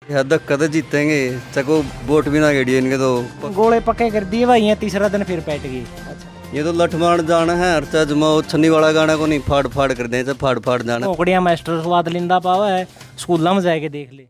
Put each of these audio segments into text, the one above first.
धक्का तो जीतेंगे, चको वोट भी ना गेड़िए इनके तो गोले पक्के कर दिए भाई, तीसरा दिन फिर बैठ गए। ये तो लठमार जाना है, अर्चा जमाओ छन्नी वाला गाना को नहीं फाड़ फाड़ कर दे, फाड़ फाड़ जाना। ओकड़िया मास्टर स्वाद लिंदा पावा है, स्कूलों में जाके देख ले।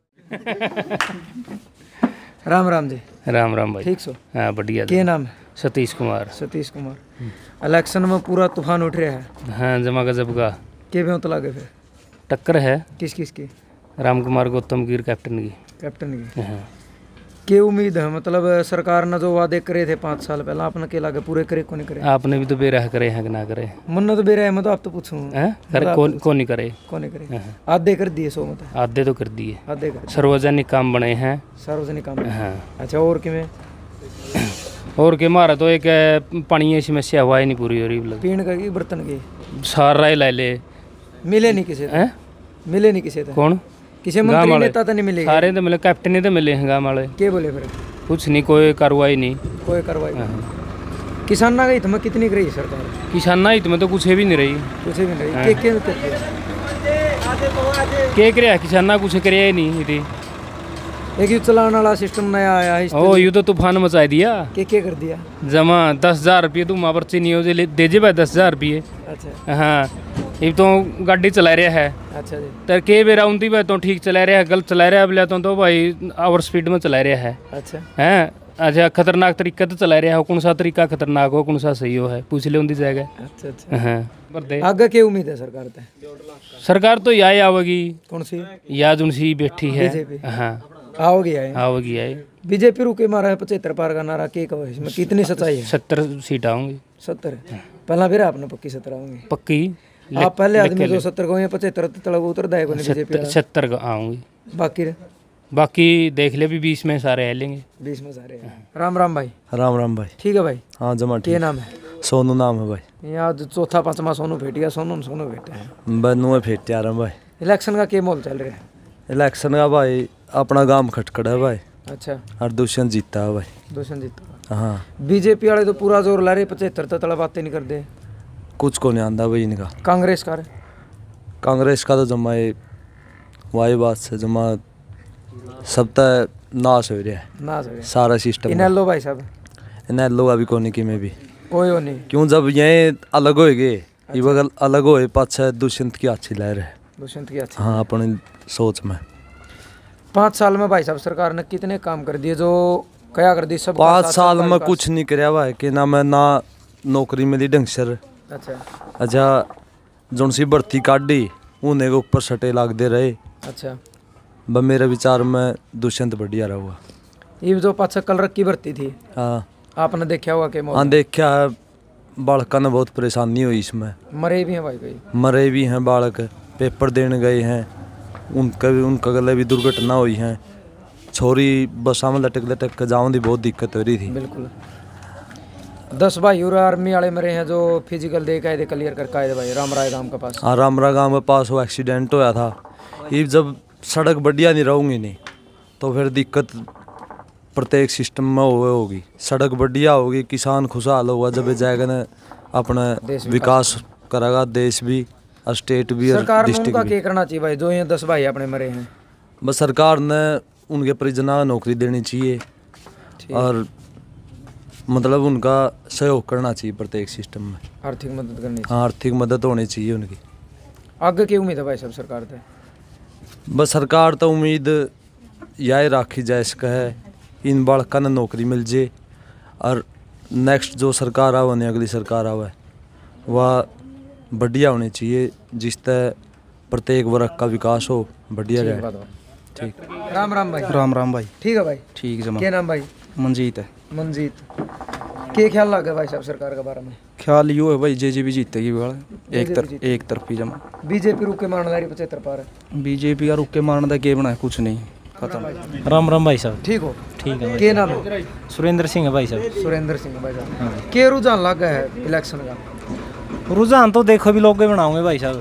राम राम जी। राम राम भाई। ठीक सो? हाँ बढ़िया। क्या नाम है? सतीश कुमार। सतीश कुमार। इलेक्शन में पूरा तूफान उठ रहा है। हाँ जमा गजब का। के भी तो लागे फिर टक्कर है। किस किस की? राम कुमार गौतम गिर कैप्टन की। कैप्टन की। हाँ। क्या उम्मीद है, मतलब सरकार ने जो वादे करे थे 5 साल पहले, आपने के लागे पूरे करे को नहीं करे? आपने भी तो बेराह करे हैं कि ना करे? मन तो बेरा है, मैं तो आप तो पूछूं कौन नहीं करे? कौन नहीं करे? आधे कर दिए सो मतलब? आधे तो कर दिए। आधे कर सार्वजनिक काम बने हैं। सार्वजनिक काम। हाँ। अच्छा और किमें? और के मारा तो एक पानी की समस्या हुआ ही नहीं पूरी हो रही। पीने का की बर्तन की सारा ही ले ले। मिले नहीं किसी हैं? मिले नहीं किसी कौन? किसी मंत्री नेता तो नहीं मिले? सारे तो मिले, कैप्टन ही तो मिले हैं गाँव वाले। क्या बोले फिर? कुछ नहीं, कोई कार्रवाई नहीं। कोई कार्रवाई? किसान का हित में कितनी रही सरकार? किसान हित में तो कुछ भी नहीं रही। कुछ भी नहीं रही। क्या करे किसान? कुछ करे ही नहीं। एक यू चलाने वाला सिस्टम नया आया है। ओ यू तो तूफान मचा दिया। क्या कर दिया? जमा 10,000 रुपये तुम पर्ची नहीं हो दे जे भाई 10,000 रुपये। अच्छा। हाँ ये तो गाड़ी चला रहा है। अच्छा जी। तर के बेरा उनती भाई तो ठीक चला रहा है, गलत चला रहा है बोले तो भाई ओवर स्पीड में चला रहा है। अच्छा हैं? अच्छा खतरनाक तरीका तो चला रहा है, कौन सा तरीका खतरनाक हो कौन सा सही हो है पूछ ले उनकी जगह। अच्छा अच्छा। हाँ आगे क्या उम्मीद है सरकार से? सरकार तो यही आवेगी। कौन सी? या जुनसी बैठी है। हाँ आओगी आए। बीजेपी रुके मारा है 75 पार का नारा, के कहो इसमें कितनी सच्चाई है? 70 सीट आऊंगी। 70? पहला फिर आपने पक्की 70 आऊंगी? पक्की। आप पहले आदमी जो 70 को 75 तक उतर दाएगा नहीं बीजेपी? 70 का आऊंगी। बाकी देख ले भी 20 में सारे लेंगे। 20 में सारे। राम राम भाई। राम राम भाई। ठीक है भाई। हाँ जमा ठीक। क्या नाम है? सोनू नाम है भाई। यहाँ चौथा पांचवा सोनू भेट गया। सोनू भेटे हैं बनुए भेट आ रहा भाई। इलेक्शन का क्या माहौल चल रहा है? इलेक्शन का भाई अपना गांव खटखड़ है भाई। अच्छा। और दुष्यंत जीता है भाई। दुष्यंत जीता। हाँ। बीजेपी वाले तो पूरा जोर ला रहे, 75 तक बातें नहीं कर दे। कुछ को नहीं आंदा भाई इनका। कांग्रेस का तो जमा वाही बात से जमा सब तक नाश हो रहा है। सारा सिस्टम इनेलो भाई साहब। इनेलो अभी कोनी की में भी कोई हो नहीं। क्यों जब ये अलग हो गए। ये बगल अलग हो पाछे दुष्यंत की अच्छी लहर है। दुष्यंत की अच्छी। हाँ अपनी सोच में 5 साल में भाई साहब सरकार ने कितने काम कर दिए जो क्या कर दी? सब 5 साल में कुछ नहीं कराया भाई कि ना मैं ना नौकरी मिली ढंग से। अच्छा जोन सी भर्ती काटी उन्हें के ऊपर सटे लागते रहे। अच्छा ब मेरे विचार में दुष्यंत बढ़िया रहा। ये जो पाछा कल रख की भर्ती थी। हाँ आपने देखा होगा के? हाँ देखा है। बालका ने बहुत परेशानी हुई इसमें। मरे भी हैं भाई कई। मरे भी हैं बालक, पेपर देने गए हैं उनका गले भी दुर्घटना हुई है। छोरी बसा में लटक के जाऊँ दी बहुत दिक्कत हो रही थी। बिल्कुल 10 भाई और आर्मी वाले मरे हैं जो फिजिकल दे कायदे क्लियर कर कायदे भाई रामराय गांव के पास। हाँ रामरा गांव के पास वो एक्सीडेंट होया था। ये जब सड़क बढ़िया नहीं रहूँगी नहीं तो फिर दिक्कत प्रत्येक सिस्टम में होगी। सड़क बढ़िया होगी, किसान खुशहाल होगा, जब जाएगा ना अपना विकास करेगा देश भी और स्टेट भी और डिस्ट्रिक्ट भी। क्या करना चाहिए भाई जो ये 10 भाई अपने मरे हैं? बस सरकार ने उनके परिजनों को नौकरी देनी चाहिए और मतलब उनका सहयोग करना चाहिए प्रत्येक सिस्टम में। आर्थिक मदद करनी चाहिए। हाँ आर्थिक मदद होनी चाहिए उनकी। आगे की उम्मीद है भाई सब सरकार से? बस सरकार तो उम्मीद यही राखी जाए इसका है इन बालका ने नौकरी मिल जाए और नेक्स्ट जो सरकार आवे नहीं अगली सरकार आवे वह बढ़िया होनी चाहिए जिससे प्रत्येक वर्ग का विकास हो बढ़िया रहे। ठीक। राम राम भाई। राम राम भाई। ठीक है भाई। ठीक जमा। क्या नाम भाई? मंजीत है। मंजीत। क्या ख्याल लगे भाई साहब सरकार के बारे में? ख्याल यो है भाई जेजेपी जीतेगी एक तरफी जमा। बीजेपी रुक के मारने 75 पार है। बीजेपी का रुक के मारने का गेम है कुछ नहीं खत्म। राम राम भाई साहब। ठीक हो? ठीक है। क्या नाम है? सुरेंद्र सिंह है भाई साहब। सुरेंद्र सिंह भाई साहब। क्या रुझान लग गया है इलेक्शन का? रुझान तो देखो भी लोग बनाओगे भाई साहब।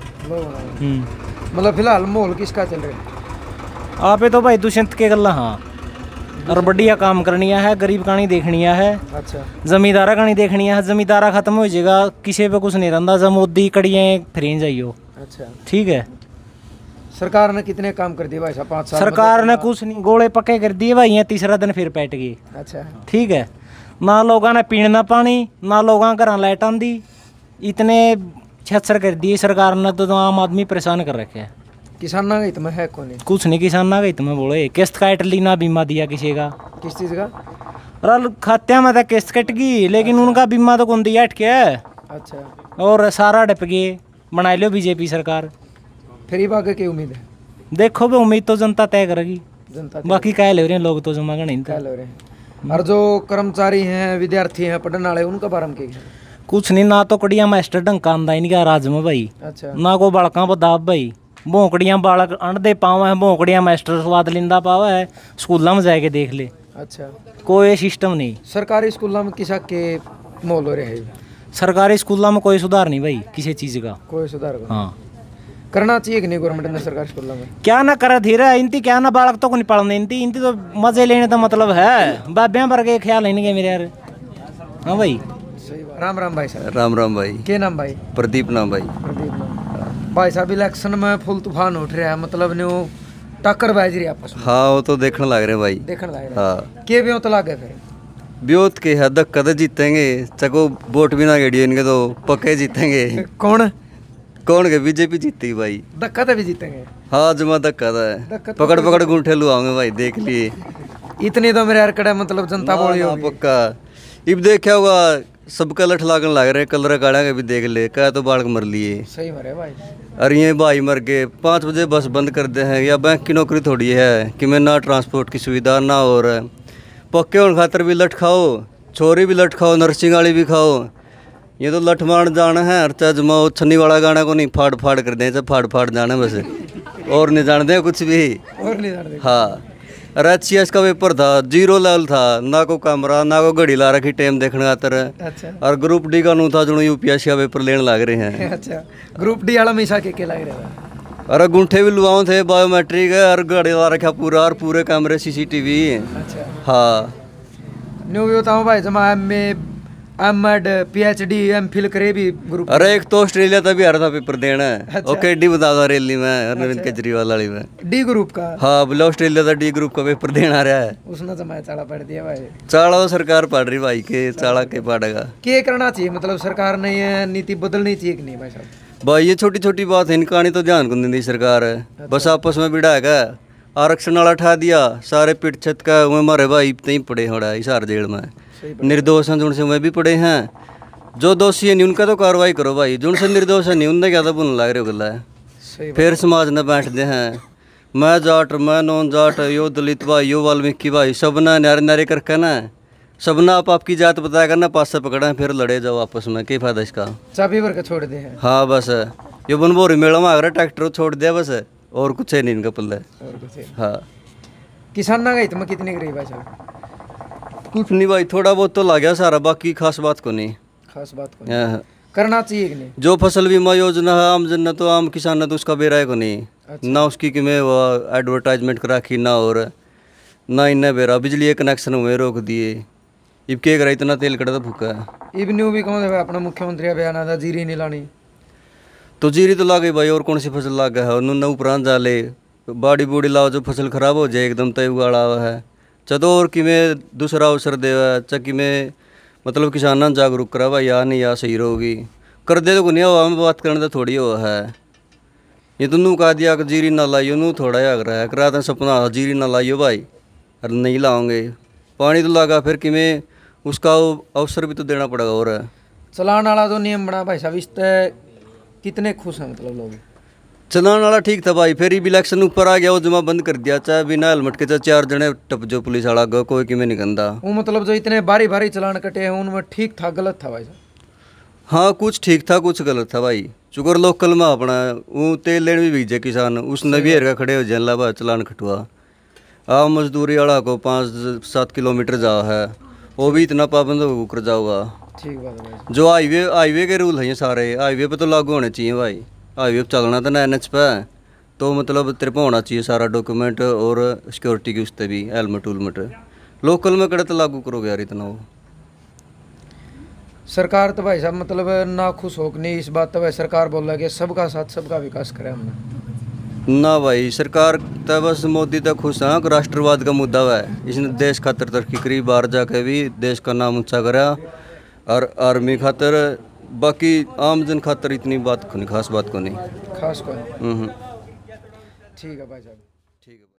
मतलब फिलहाल माहौल किसका चल रहा है? आप तो भाई दुष्यंत के गल्ला। हाँ और बढ़िया काम करनी है, गरीब का नहीं देखनी है। अच्छा। जमींदारा का नहीं देखनी है। जमींदारा खत्म हो जाएगा, किसी पे कुछ नहीं रहता। जब मोदी कड़ियाँ फ्रें जाइयो। अच्छा। ठीक है। सरकार ने कितने काम कर दिए भाई साहब 5 साल सरकार ने कुछ नहीं, गोले पक्के कर दिए भाई, यहाँ तीसरा दिन फिर पैट गए। अच्छा ठीक है, ना लोगों ने पीना पानी, ना लोगों घर लाइट आंदी, इतने छत्सर कर दिए सरकार ने, तो आम आदमी परेशान कर रखे है। किसान ना हित में है कौन है? कुछ नहीं, किसान ना गई तुम्हें बोले, किस्त काट ली, ना बीमा दिया किसी का। किस चीज़ का? और खात्या में तो किस्त कट गई, लेकिन उनका बीमा तो कौन दिया अटके है। अच्छा, और सारा डप गए, बना लो बीजेपी सरकार। फिर ये आगे की उम्मीद है? देखो भाई, उम्मीद तो जनता तय करेगी, जनता बाकी क्या ले रहे हैं लोग तो जमा का नहीं क्या था। ले रहे हैं? और जो कर्मचारी हैं, विद्यार्थी हैं, पढ़ने वाले, उनका बारे में क्या है? कुछ नहीं, ना तो कड़िया मास्टर ढंग का आंदा इनका राज में भाई, अच्छा, ना को बालका बदाब भाई, भोंकड़ियाँ बालक अंडे पावा है, भोंकड़ियाँ मास्टर स्वाद लिंदा पावा है, स्कूलों में जाके देख ले, अच्छा। कोई सिस्टम नहीं। सरकारी स्कूलों में किसा के मोल हो रहे हैं? सरकारी स्कूलों में कोई सुधार नहीं भाई किसी चीज़ का। कोई सुधार का हाँ, करना चाहिए कि नहीं गवर्नमेंट ने सरकारी स्कूलों में? क्या ना करे धीरे, इनती क्या ना बालक तो को नहीं पढ़ने, इनती तो मजे लेने का मतलब है, बाबियाँ पर के ख्याल नहीं मेरे यार। हाँ भाई, सही बात। राम राम भाई साहब। राम राम भाई। के नाम भाई? प्रदीप नाम भाई। प्रदीप नाम। भाई साहब, इलेक्शन में फुल तूफान उठ रहा है, मतलब न्यू टक्कर बाज रही है आपस में। हाँ वो तो देखने लग रहे भाई। देखने लग रहा है। हाँ के भी तो लागे फिर ब्योत के हद तक कदे जीतेंगे, चको वोट भी ना गेड़िए इनके तो पक्के जीतेंगे। कौन? कौन के? बीजेपी जीती भाई। धक्का तो भी जीतेंगे। हाँ जमा धक्का था, धक्का तो पकड़ पकड़ गुंठे लुआओगे भाई, देख लिए। इतनी तो मेरे यार कड़ा मतलब जनता बोली ना, होगी। पक्का इब देखा होगा, सबका लठ लागन लग रहे, कलर काड़ा के भी देख ले, क्या तो बालक मर लिए। सही मरे भाई। अरे ये भाई मर गए, 5 बजे बस बंद कर दे हैं, या बैंक की नौकरी थोड़ी है कि मैं ना ट्रांसपोर्ट की सुविधा ना, और पक्के होने खातर भी लठ खाओ, छोरी भी लठ खाओ, नर्सिंग वाली भी खाओ। ये तो लठ मार जाना है, अर्चा जमाओ, छन्नी वाला गाना को नहीं फाड़ फाड़ कर दें, फाड़ फाड़ जाना बस, और नहीं जानते कुछ भी। और नहीं जानते। हाँ, अरे एचसीएस का पेपर था, 0 लेवल था, ना को कैमरा ना को घड़ी ला रखी टाइम देखने खातर। अच्छा और ग्रुप डी का नू था जो यूपीएससी का पेपर लेने लग रहे हैं। अच्छा, ग्रुप डी वाला मिसा के लग रहा था। अरे गुंठे भी लुआओ थे, बायोमेट्रिक है, और गाड़ी ला रखा पूरा, और पूरे कैमरे सीसीटीवी। अच्छा, हाँ न्यू भी बताऊँ भाई, जमा एमएड पीएचडी एमफिल करे भी ग्रुप। अरे एक तो ऑस्ट्रेलिया तभी आ रहा था पेपर देना। अच्छा। ओके डी बता दो रैली में, अरविंद केजरीवाल वाली में। डी ग्रुप का? हाँ बोले ऑस्ट्रेलिया का डी ग्रुप का पेपर देना आ रहा है। उसने जमा चाड़ा पड़ दिया भाई। चाड़ा तो सरकार पढ़ रही भाई, के चाड़ा के पड़ेगा। क्या करना चाहिए, मतलब सरकार ने ये नीति बदलनी चाहिए कि नहीं भाई साहब? भाई ये छोटी छोटी बात है, इनका नहीं तो ध्यान कौन दी सरकार है। बस आपस में बिड़ा है, आरक्षण वाला उठा दिया, सारे पिट छत का उमें मारे भाई इतने ही पड़े हो रहा है हिसार जेल में। निर्दोष हैं जिनसे उमें भी पड़े हैं, जो दोषी है नहीं उनका तो कार्रवाई करो भाई, जिनसे निर्दोष है नहीं उनने क्या तो बुन लग रहे हो गला है। सही फिर समाज में बैठते हैं, मैं जाट, मैं नॉन जाट, यो दलित भाई, यो वाल्मीकि भाई, सबना न्यारे न्यारे करके ना, सबना आप आपकी जात बताया करना, पास से पकड़ा फिर लड़े जाओ आपस में, क्या फायदा इसका? चाबी भर के छोड़ दे हैं। हाँ बस ये बनभोरी मेला में आ रहा ट्रैक्टर छोड़ दिया बस, और कुछ है नहीं इनका पल्ले। और कुछ है। हाँ किसान ना गई तुम्हें कितनी गरीब भाई साहब? कुछ नहीं भाई, थोड़ा बहुत तो ला गया सारा, बाकी खास बात को नहीं। खास बात को हाँ। करना चाहिए कि नहीं? जो फसल बीमा योजना है आम जन तो आम किसान ने तो उसका बेरा है को नहीं। ना उसकी कि मैं वो एडवर्टाइजमेंट करा की ना, और ना इन्हें बेरा, बिजली कनेक्शन हुए रोक दिए, इब क्या करा, इतना तेल कड़ा तो भूखा है। इब न्यू भी कहूँ अपना मुख्यमंत्री बयान था जीरी नहीं लानी, तो जीरी तो ला गई भाई, और कौन सी फसल ला गया है? उन्होंने उपरांत जाले बाड़ी बूढ़ी लाओ, जो फसल खराब हो जाए एकदम तय उगाड़ा हुआ है, चलो और कि मैं दूसरा अवसर दे कि मैं मतलब किसाना जागरूक करा भाई, या नहीं या सही रहोगी, कर दे तो नहीं हुआ, हमें बात करने तो थोड़ी हुआ है। ये तो नू कहा दिया कि जीरी ना लाइयो, नू थोड़ा ही आग रहा है, करा था सपना जीरी ना लाइयो भाई, अरे नहीं लाओगे, पानी तो लगा फिर कि मैं उसका अवसर भी तो देना पड़ेगा। और चलान वाला जो नियम बना भाई साहब, इस पर कितने खुश हैं मतलब लोग? चलाने वाला ठीक था भाई, फिर ही इलेक्शन ऊपर आ गया, वो जमा बंद कर दिया, चाहे बिना हेलमेट के चाहे 4 जने टप जो पुलिस वाला गो, कोई कि में नहीं गंदा। वो मतलब जो इतने भारी भारी चलान कटे हैं उनमें ठीक था गलत था भाई साहब? हाँ कुछ ठीक था कुछ गलत था भाई, चुकर लोकल में अपना वो तेल लेने भी भीजे किसान, उसने भी हेर खड़े हो जला भाई चलान खटवा। आ मजदूरी वाला को 5-7 किलोमीटर जाओ है, वो भी इतना पाबंद हो कर जाओगा। ठीक बात है भाई। जो हाईवे के रूल हैं सारे, हाईवे पे तो लागू होने चाहिए भाई, हाईवे पे चलना था ना NH पे, तो मतलब तेरे पे होना चाहिए सारा डॉक्यूमेंट और सिक्योरिटी की, उस पर भी हेलमेट उलमेट। लोकल में कड़े तो लागू करोगे यार इतना? वो सरकार तो भाई साहब मतलब ना खुश हो नहीं इस बात तो भाई, सरकार बोल रहा है कि सबका साथ सबका विकास करें हमने। ना भाई, सरकार तो बस मोदी तक खुश है कि राष्ट्रवाद का मुद्दा है, इसने देश खातर तरक्की करी, बाहर जाके भी देश का नाम ऊंचा करा, और आर्मी खातर, बाकी आम जन खातर इतनी बात को नहीं, खास बात को नहीं। खास कोई हम्म। ठीक है भाई साहब। ठीक है।